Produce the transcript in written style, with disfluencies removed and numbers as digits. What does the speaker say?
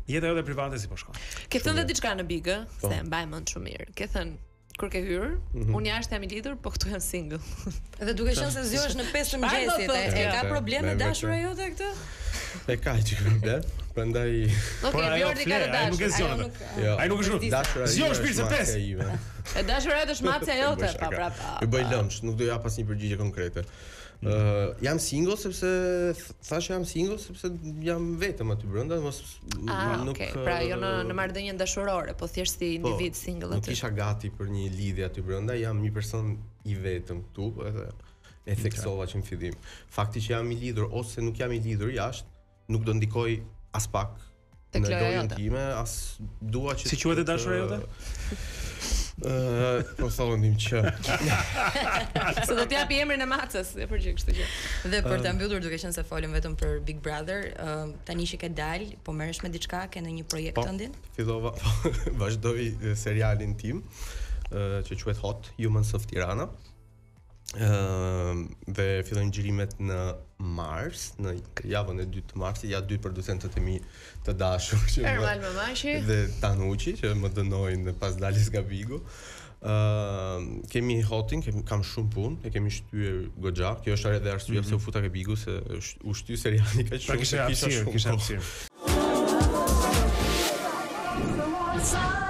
Jeta jote private si po shkon? Ke thënë diçka në Big, se e mbaj mend shumë mirë. Ke thënë kur ke hyrë, unë jashtë jam I lidhur, po këtu jam single. Dhe duke qenë se zgjohesh në 5 të mëngjesit, e ka probleme dashura jote këtë? E ka që problem, prandaj Okej, Bjordi ka të dashur. Nuk e zgjon. Ai nuk e zgjon. dashura. Zgjon shpirtse pes. E dashura jote është mapja jote, pa. Ju bëj lëmsh, nuk do ja pas një përgjigje konkrete. Jam single sepse thashë jam single sepse jam vetëm aty brenda, mos nuk. Pra jo në marrëdhënie dashurore, po thjesht si individ single aty. Nuk isha gati për një lidhje aty brenda, jam një person I vetëm këtu, edhe e theksova që në fillim. Fakti që jam I lidhur ose nuk jam I lidhur jashtë, nuk do ndikoj as pak në lojën time, as dua që Si quhet dashura jote? Po thonim që Se do t'japi emrin e Macës, e përgjigj kështu gjë. Dhe për ta mbyllur duke qenë se folëm vetëm për Big Brother, tani që ke dal, po merresh me diçka, ke në një projekt ëndin? Fillova, vazhdoi serialin tim që quhet Hot Humans of Tirana. Dhe fillojnë xhirimet në mars, në javën e 2 të marsit, ja 2 producentët e mi të dashur që Ermal Mamashi dhe Tanuçi që më dënojnë pas daljes nga Bigu. Kemi Hotin, kam shumë punë, e kemi shtyr goxha. Kjo është edhe arsyeja pse u futa ke Bigu, se u shty seriali kaq shumë, kisha hapësirë.